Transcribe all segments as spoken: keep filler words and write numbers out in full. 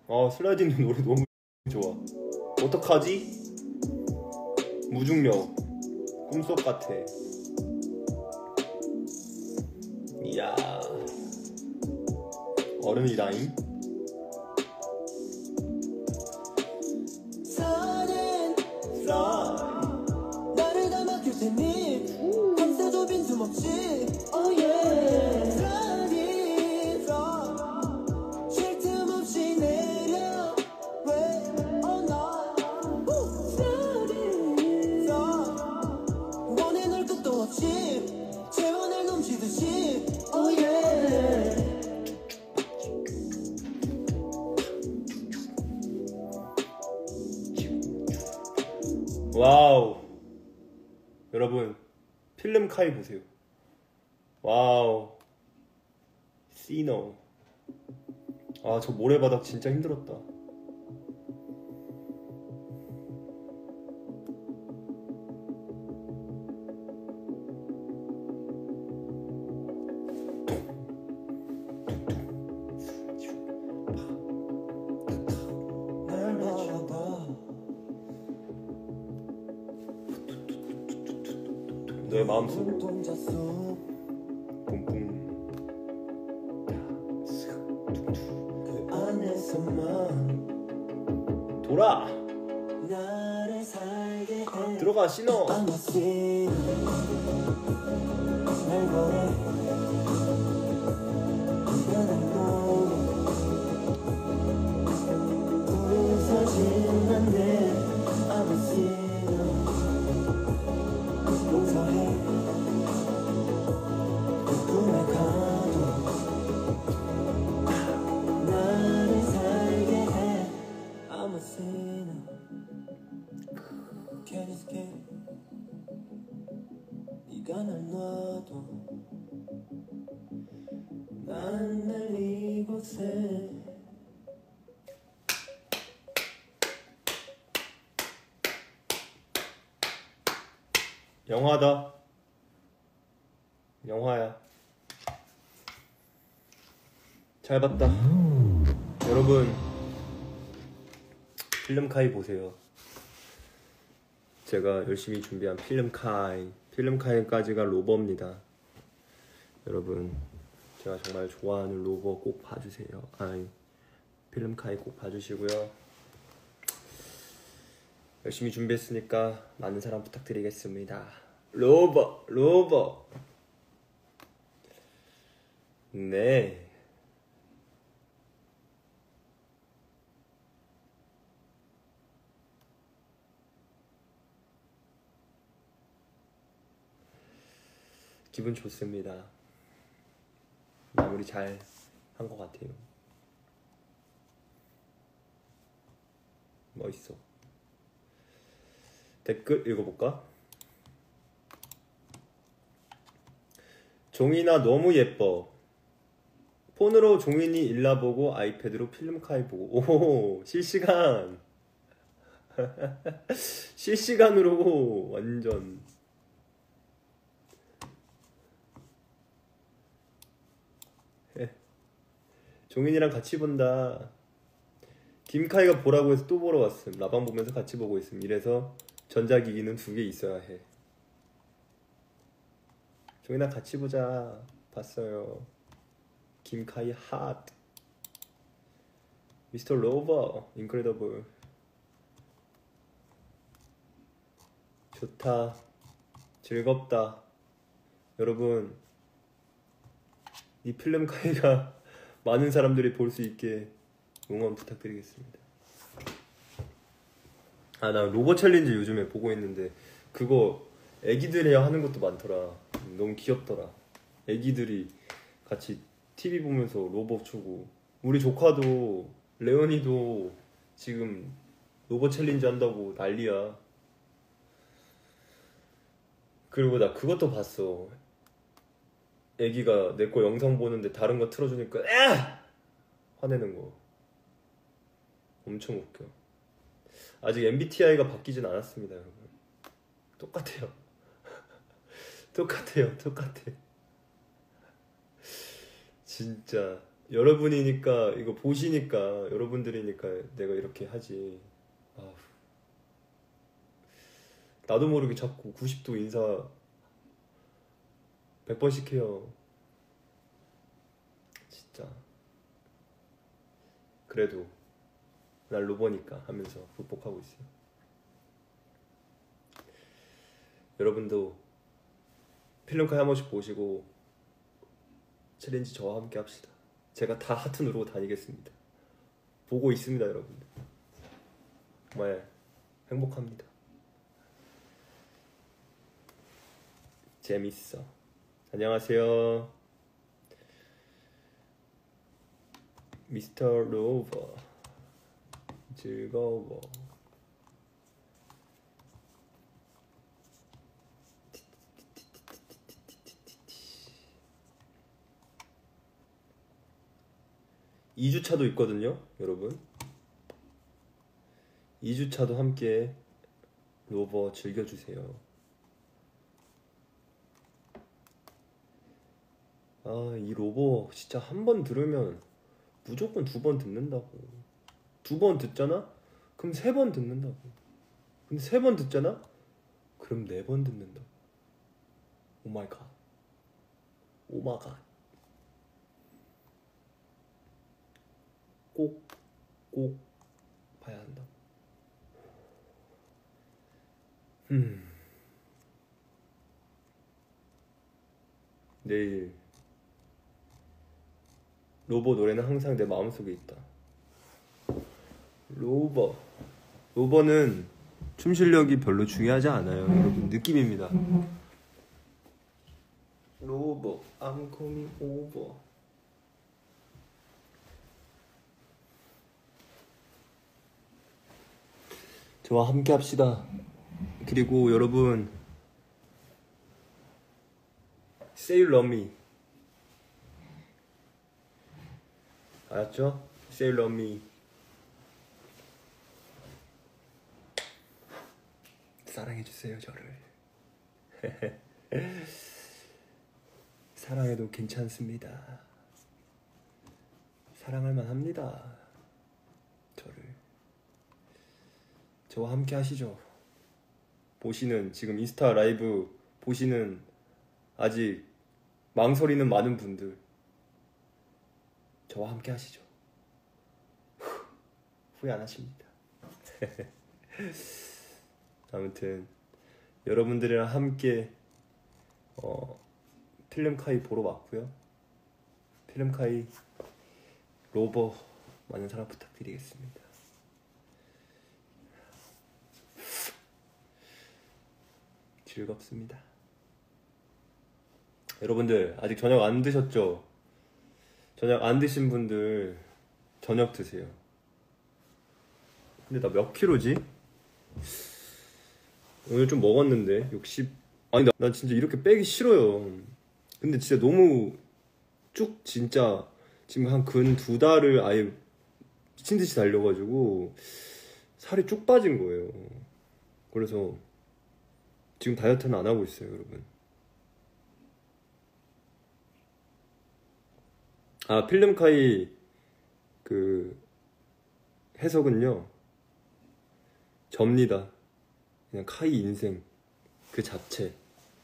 아 슬라이딩 노래 너무 좋아. 어떡하지? 무중력 꿈속 같아. 이야 어른이라잉. 나를 다 맡길 테니 밤새도 빈틈 없이 oh yeah Sliding 쉴 틈 없이 내려 왜 oh no Sliding 원해 널 끝도 없이 재원을 넘치듯이 oh yeah 와우 여러분 필름 카이 보세요. 와우 시너. 아 저 모래바닥 진짜 힘들었다. 날 바라봐 너의 마음속으로 눈동자 속 뿡뿡 그 안에서만 돌아 나를 살게 해 들어가 신어. I'm a sinner 날 보내 미안한 너 부서진 난내 I'm a sinner 용서해 그 꿈에 가도 나를 살게 해 I'm a sinner Can't escape 네가 날 놔도 난 늘 이곳에 영화다. 영화야. 잘 봤다. 여러분 필름 카이 보세요. 제가 열심히 준비한 필름 카이. 필름 카이까지가 로버입니다. 여러분 제가 정말 좋아하는 로버 꼭 봐주세요. 아이 필름 카이 꼭 봐주시고요. 열심히 준비했으니까 많은 사랑 부탁드리겠습니다. 로버 로버. 네 기분 좋습니다. 마무리 잘 한 것 같아요. 멋있어. 댓글 읽어볼까? 종이나 너무 예뻐. 폰으로 종이니 일라보고 아이패드로 필름 카이 보고. 오 실시간. 실시간으로 완전. 종인이랑 같이 본다. 김카이가 보라고 해서 또 보러 왔음. 라방 보면서 같이 보고 있음. 이래서 전자기기는 두 개 있어야 해. 종인아 같이 보자. 봤어요. 김카이 핫. 미스터 로버 인크레더블. 좋다. 즐겁다. 여러분 이 필름 카이가 많은 사람들이 볼 수 있게 응원 부탁드리겠습니다. 아 나 로버 챌린지 요즘에 보고 있는데 그거 애기들이 하는 것도 많더라. 너무 귀엽더라. 애기들이 같이 티비 보면서 로버 추고. 우리 조카도 레온이도 지금 로버 챌린지 한다고 난리야. 그리고 나 그것도 봤어. 애기가 내 거 영상 보는데 다른 거 틀어주니까 아! 화내는 거 엄청 웃겨. 아직 엠비티아이가 바뀌진 않았습니다 여러분. 똑같아요. 똑같아요. 똑같아. 진짜 여러분이니까 이거 보시니까 여러분들이니까 내가 이렇게 하지. 아, 나도 모르게 자꾸 구십 도 인사 백 번씩 해요. 진짜. 그래도 날 로버니까 하면서 극복하고 있어요. 여러분도 필름카이 한 번씩 보시고 챌린지 저와 함께 합시다. 제가 다 하트 누르고 다니겠습니다. 보고 있습니다, 여러분들. 정말 행복합니다. 재밌어. 안녕하세요, 미스터 로버. 즐거워. 이 주차도 있거든요, 여러분. 이 주차도 함께 로버 즐겨주세요. 아, 이 로버 진짜 한 번 들으면 무조건 두 번 듣는다고. 두 번 듣잖아? 그럼 세 번 듣는다고. 근데 세 번 듣잖아? 그럼 네 번 듣는다고. 오 마이 갓. 오 마이 갓. 꼭, 꼭 봐야 한다. 음. 내일 로버 노래는 항상 내 마음속에 있다. 로버. 로버는 춤 실력이 별로 중요하지 않아요, 여러분. 느낌입니다. 로버, I'm coming over. 저와 함께 합시다. 그리고 여러분, Say you love me. 알았죠? Say you love me. 사랑해주세요, 저를. 사랑해도 괜찮습니다. 사랑할 만합니다, 저를. 저와 함께 하시죠. 보시는, 지금 인스타 라이브 보시는 아직 망설이는 많은 분들, 저와 함께 하시죠. 후회 안 하십니다. 아무튼 여러분들이랑 함께 어, 필름카이 보러 왔고요. 필름카이 로버 많은 사랑 부탁드리겠습니다. 즐겁습니다. 여러분들 아직 저녁 안 드셨죠? 저녁 안 드신 분들 저녁 드세요. 근데 나 몇 킬로지? 오늘 좀 먹었는데 육십. 아니 나, 나 진짜 이렇게 빼기 싫어요. 근데 진짜 너무 쭉 진짜 지금 한 근 두 달을 아예 미친듯이 달려가지고 살이 쭉 빠진 거예요. 그래서 지금 다이어트는 안 하고 있어요, 여러분. 아, 필름카이 그 해석은요, 접니다. 그냥 카이 인생 그 자체.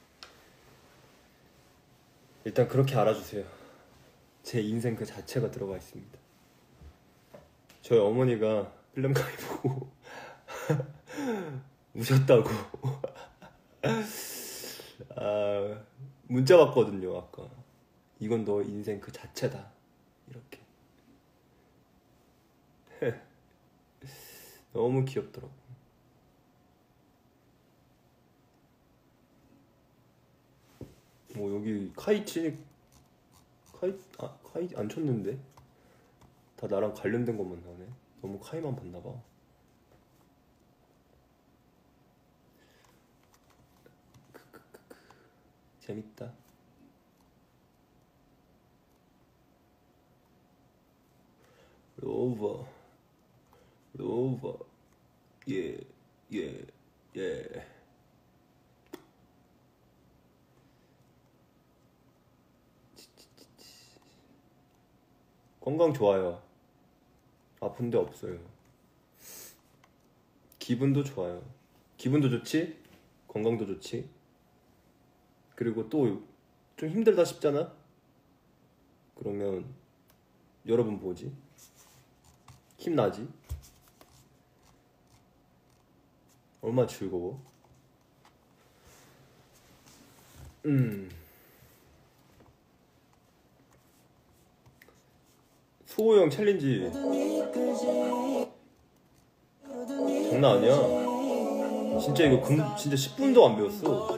일단 그렇게 알아주세요. 제 인생 그 자체가 들어가 있습니다. 저희 어머니가 필름카이 보고 우셨다고. 아, 문자 왔거든요, 아까. 이건 너 인생 그 자체다, 이렇게. 너무 귀엽더라고. 뭐 여기 카이 치니 카이 아 카이 안 쳤는데 다 나랑 관련된 것만 나오네. 너무 카이만 봤나봐. 재밌다. 로버 로버 예 예 예. 건강 좋아요. 아픈 데 없어요. 기분도 좋아요. 기분도 좋지? 건강도 좋지? 그리고 또 좀 힘들다 싶잖아? 그러면 여러분 뭐지? 힘나지? 얼마나 즐거워? 음. 수호형 챌린지 장난 아니야. 진짜 이거 금, 진짜 십 분도 안 배웠어.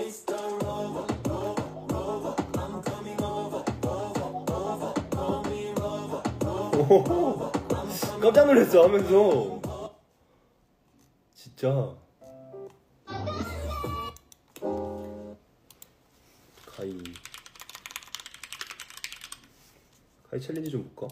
오호호. 깜짝 놀랐어 하면서. 진짜 가이 가이 챌린지 좀 볼까?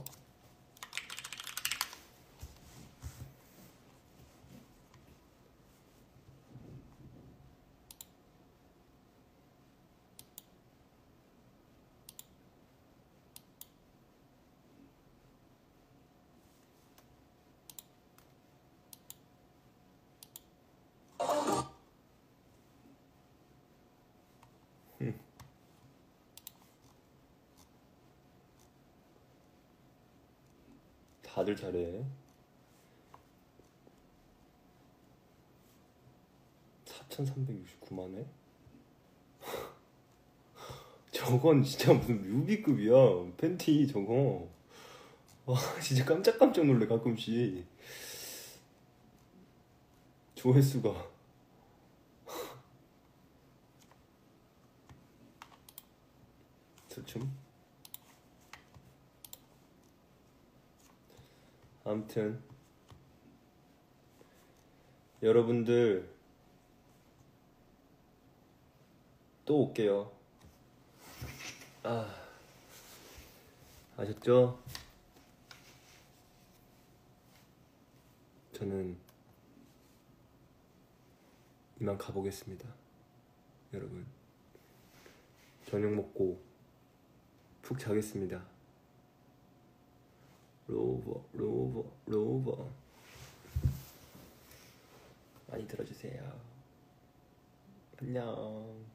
다들 잘해. 사천삼백육십구만 회? 저건 진짜 무슨 뮤비급이야. 팬티 저거. 와 진짜 깜짝깜짝 놀래 가끔씩. 조회수가. 대충. 아무튼 여러분들 또 올게요. 아 아셨죠? 저는 이만 가보겠습니다. 여러분 저녁 먹고 푹 자겠습니다. 로버 로버 로버 많이 들어주세요. 안녕.